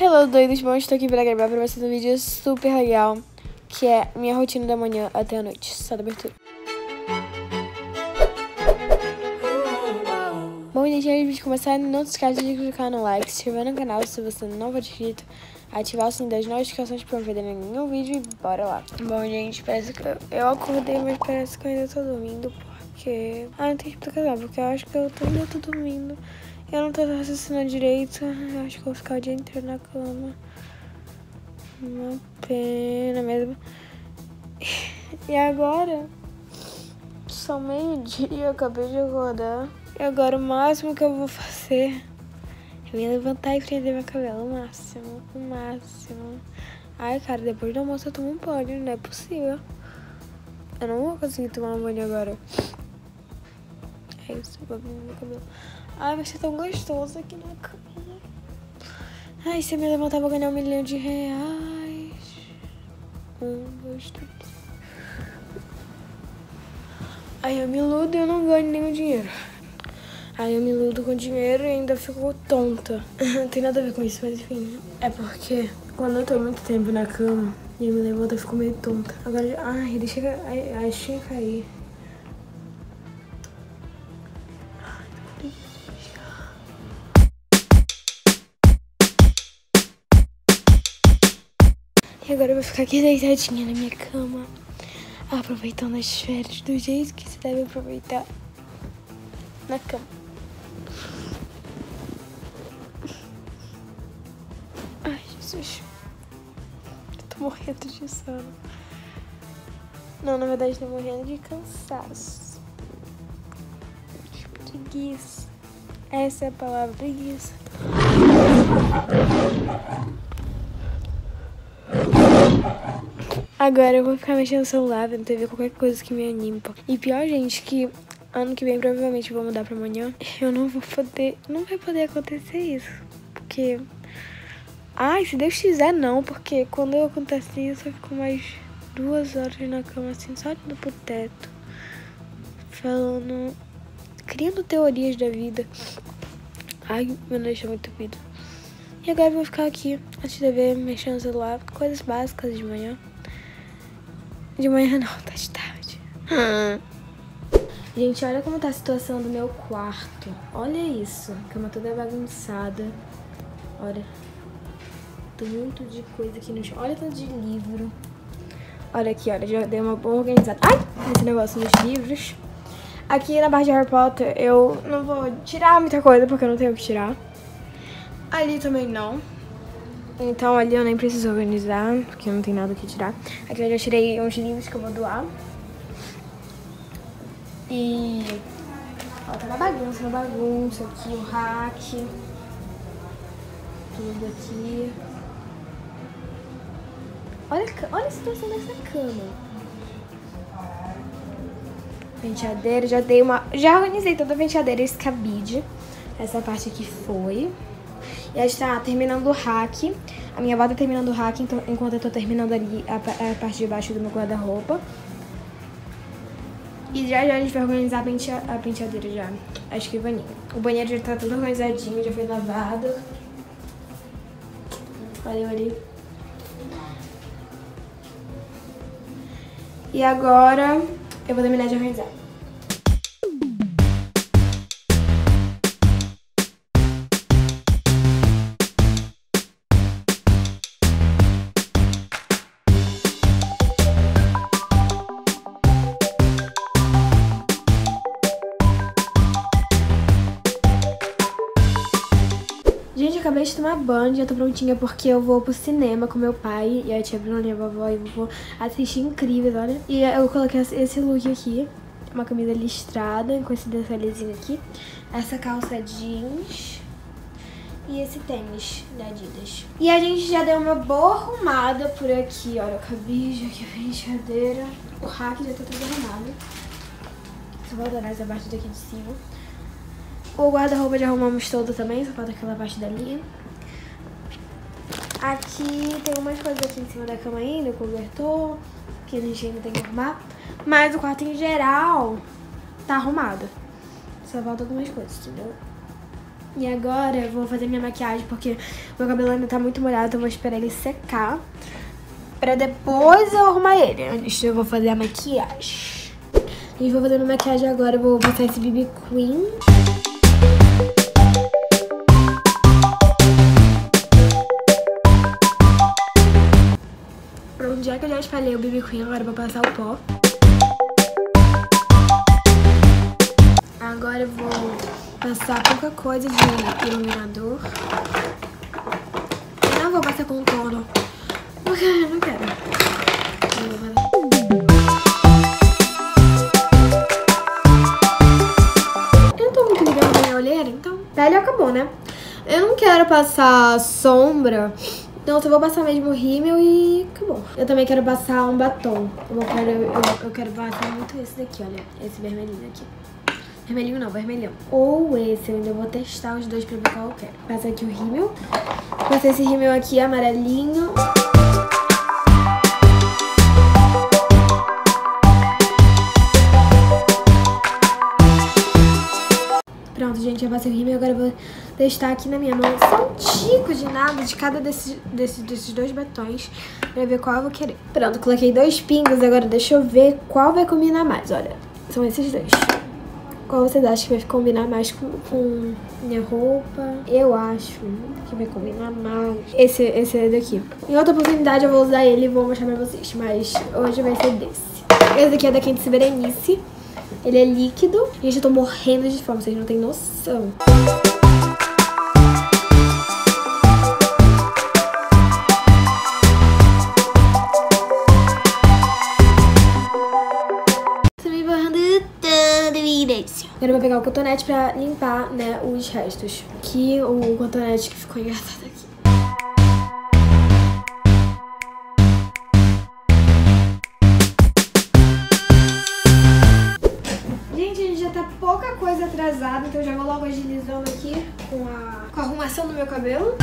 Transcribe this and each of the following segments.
Hello, doidos, bom, estou aqui para gravar para vocês um vídeo super legal, que é minha rotina da manhã até a noite, só da abertura. Bom, gente, antes de começar, não se esqueça de clicar no like, se inscrever no canal se você não for inscrito, ativar o sininho das notificações para não perder nenhum vídeo e bora lá. Bom, gente, parece que eu acordei, mas parece que eu ainda tô dormindo, porque... não tem explicação, porque eu acho que eu ainda tô dormindo. Eu não tô raciocinando direito, eu acho que eu vou ficar o dia inteiro na cama. Uma pena mesmo. E agora, são meio-dia, eu acabei de acordar. E agora o máximo que eu vou fazer é me levantar e prender meu cabelo, o máximo, o máximo. Ai, cara, depois do almoço eu tomo um banho, não é possível. Eu não vou conseguir tomar um banho agora. É isso, eu vou prender meu cabelo. Ai, vai ser tão gostoso aqui na cama. Ai, se eu me levantar, eu vou ganhar R$1 milhão. 1, 2, 3. Aí eu me iludo e eu não ganho nenhum dinheiro. Aí eu me iludo com dinheiro e ainda fico tonta. Não tem nada a ver com isso, mas enfim. É porque quando eu tô muito tempo na cama e eu me levanto, eu fico meio tonta. Agora, ai, deixa eu cair. E agora eu vou ficar aqui deitadinha na minha cama, aproveitando as férias do jeito que se deve aproveitar na cama. Ai, Jesus. Eu tô morrendo de sono. Não, na verdade, tô morrendo de cansaço. De preguiça. Essa é a palavra, preguiça. Agora eu vou ficar mexendo no celular, vendo TV, qualquer coisa que me anime. E pior, gente, que ano que vem provavelmente eu vou mudar pra amanhã. Eu não vou poder, não vai poder acontecer isso. Porque, ai, se Deus quiser não, porque quando acontece isso eu fico mais 2 horas na cama, assim, só olhando pro teto. Falando, criando teorias da vida. Ai, meu Deus, é muito doido. E agora eu vou ficar aqui, antes de ver, mexendo no celular, coisas básicas de manhã. De manhã não, tá de tarde. Gente, olha como tá a situação do meu quarto. Olha isso, a cama toda bagunçada. Olha, tem muito de coisa aqui no chão. Olha tanto de livro. Olha aqui, olha, já dei uma boa organizada. Ai, esse negócio nos livros. Aqui na parte de Harry Potter eu não vou tirar muita coisa, porque eu não tenho o que tirar. Ali também não. Então ali eu nem preciso organizar, porque não tem nada que tirar. Aqui eu já tirei uns livros que eu vou doar. E... ó, tá uma bagunça aqui, o rack. Tudo aqui. Olha a situação dessa cama. Penteadeira, já organizei toda a penteadeira, esse cabide. Essa parte aqui foi. E a gente tá terminando o rack. A minha avó tá terminando o rack, então, enquanto eu tô terminando ali a parte de baixo do meu guarda-roupa. E já a gente vai organizar a penteadeira já. A escrivaninha. O banheiro já tá tudo organizadinho, já foi lavado. Olha ali. E agora eu vou terminar de organizar. Gente, eu acabei de tomar banho, já tô prontinha porque eu vou pro cinema com meu pai e a tia Bruna e a vovó e eu vou assistir Incríveis, olha. E eu coloquei esse look aqui, uma camisa listrada com esse detalhezinho aqui, essa calça jeans e esse tênis da Adidas. E a gente já deu uma boa arrumada por aqui, olha, o cabide, aqui a penteadeira, o rack já tá tudo arrumado. Só vou adorar essa parte daqui de cima. O guarda-roupa já arrumamos todo também, só falta aquela parte dali. Aqui tem umas coisas aqui em cima da cama ainda, o cobertor, que a gente ainda tem que arrumar. Mas o quarto em geral tá arrumado. Só falta algumas coisas, entendeu? E agora eu vou fazer minha maquiagem, porque meu cabelo ainda tá muito molhado, então eu vou esperar ele secar pra depois eu arrumar ele. Antes eu vou fazer a maquiagem. E vou fazer minha maquiagem agora, eu vou passar esse BB Queen. Pronto, já que eu já espalhei o BB Queen, agora eu vou passar o pó. Agora eu vou passar pouca coisa de iluminador. Eu não vou passar contorno, porque eu não quero. Eu não tô muito ligada na minha olheira, então pele acabou, né? Eu não quero passar sombra, então eu só vou passar mesmo o rímel e acabou. Eu também quero passar um batom. Eu quero passar muito esse daqui, olha. Esse vermelhinho aqui. Vermelhinho não, vermelhão. Ou esse, eu ainda vou testar os dois pra ver qual eu quero. Passa aqui o rímel. Passa esse rímel aqui amarelinho. Pronto, gente, já passei o rímel. Agora eu vou testar aqui na minha mão. Só um tico de nada de cada desses dois batons pra ver qual eu vou querer. Pronto, coloquei 2 pingos. Agora deixa eu ver qual vai combinar mais. Olha, são esses dois. Qual vocês acham que vai combinar mais com minha roupa? Eu acho que vai combinar mais esse daqui. Em outra oportunidade eu vou usar ele e vou mostrar pra vocês, mas hoje vai ser desse. Esse daqui é da Quente Berenice. Ele é líquido. Gente, eu tô morrendo de fome, vocês não têm noção. Agora eu vou pegar o cotonete pra limpar, né, os restos. Aqui, o cotonete que ficou engraçado aqui. Gente, a gente já tá pouca coisa atrasada, então eu já vou logo agilizando aqui com a arrumação do meu cabelo.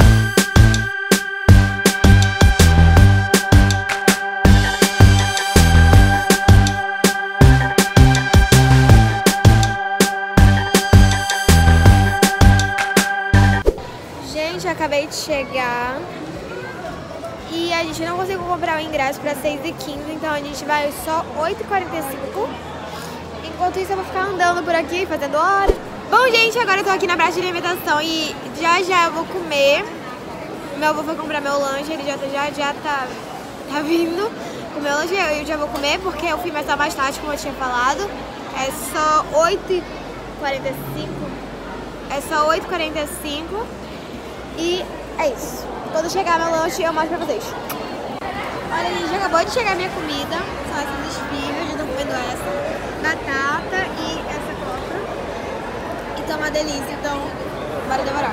Acabei de chegar e a gente não conseguiu comprar o ingresso para 6h15, então a gente vai só 8h45. Enquanto isso eu vou ficar andando por aqui, fazendo hora. Bom, gente, agora eu tô aqui na praça de alimentação e já eu vou comer. Meu avô foi comprar meu lanche, ele já tá vindo com meu lanche. Eu já vou comer porque o filme vai estar mais tarde, como eu tinha falado. É só 8h45. É só 8h45. E é isso. Quando chegar meu lanche, eu mostro pra vocês. Olha, gente, acabou de chegar minha comida. São essas espigas, eu tô comendo essa. Batata e essa coca. E tá uma delícia, então bora devorar.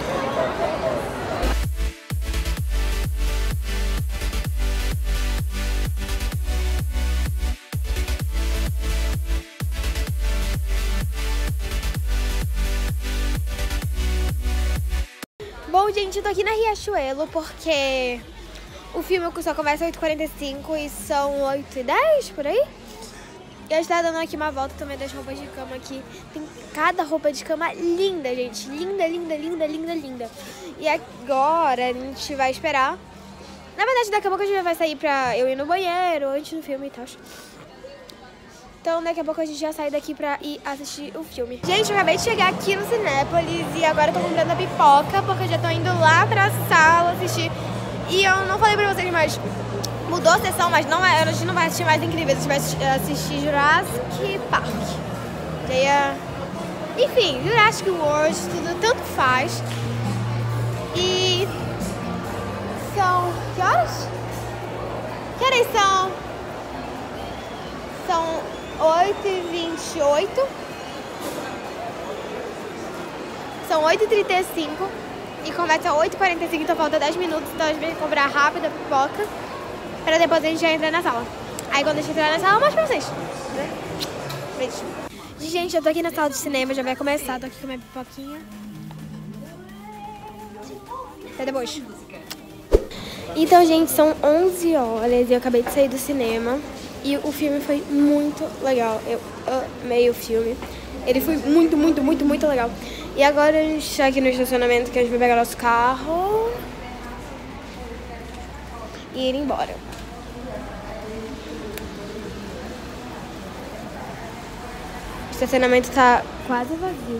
Bom, gente, eu tô aqui na Riachuelo porque o filme só começa às 8h45 e são 8h10, por aí. E a gente tá dando aqui uma volta também das roupas de cama aqui. Tem cada roupa de cama linda, gente. Linda, linda, linda, linda, linda. E agora a gente vai esperar. Na verdade, daqui a pouco a gente vai sair pra eu ir no banheiro antes do filme e tal. Então, daqui a pouco a gente já sai daqui pra ir assistir o filme. Gente, eu acabei de chegar aqui no Cinépolis e agora eu tô comprando a pipoca, porque eu já tô indo lá pra sala assistir. E eu não falei pra vocês, mas mudou a sessão, mas não é, a gente não vai assistir mais Incríveis, a gente vai assistir Jurassic Park. Enfim, Jurassic World, tudo, tanto faz. E são... que horas? Que horas são? São 8h28. São 8h35 e começa 8h45, então falta 10 minutos. Então a gente vai comprar rápido a pipoca pra depois a gente já entrar na sala. Aí quando a gente entrar na sala, eu mostro pra vocês. Beijo. Gente, eu tô aqui na sala de cinema, já vai começar. Tô aqui com a minha pipoquinha. Até depois. Então, gente, são 11 horas e eu acabei de sair do cinema. E o filme foi muito legal. Eu amei o filme. Ele foi muito, muito, muito, muito legal. E agora a gente tá aqui no estacionamento que a gente vai pegar nosso carro e ir embora. O estacionamento tá quase vazio.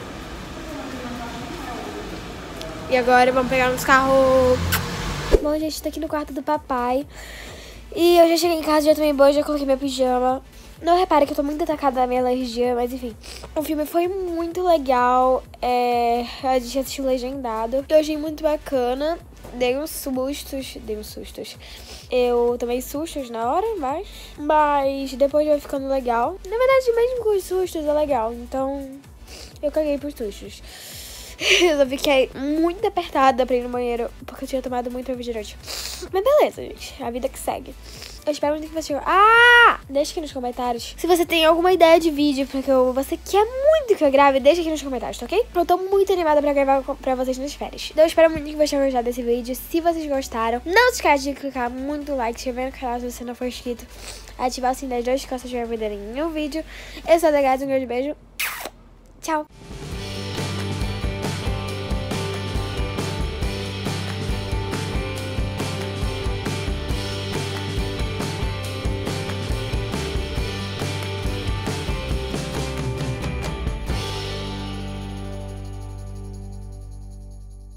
E agora vamos pegar nosso carro. Bom, gente, tá aqui no quarto do papai. E eu já cheguei em casa, já tomei banho, já coloquei meu pijama. Não repare que eu tô muito atacada da minha alergia, mas enfim. O filme foi muito legal. A gente assistiu legendado. Eu achei muito bacana. Dei uns sustos. Eu tomei sustos na hora, mas depois vai ficando legal. Na verdade, mesmo com os sustos é legal. Então, eu caguei por sustos. Eu só fiquei muito apertada pra ir no banheiro, porque eu tinha tomado muito refrigerante. Mas beleza, gente. A vida que segue. Eu espero muito que você... Deixa aqui nos comentários se você tem alguma ideia de vídeo você quer muito que eu grave, deixa aqui nos comentários, tá ok? Eu tô muito animada pra gravar pra vocês nas férias. Então eu espero muito que vocês tenham gostado desse vídeo. Se vocês gostaram, não se esquece de clicar muito no like, se inscrever no canal se você não for inscrito, ativar o sininho das notificações pra não perderem nenhum vídeo. Eu sou a Degaz, um grande beijo. Tchau!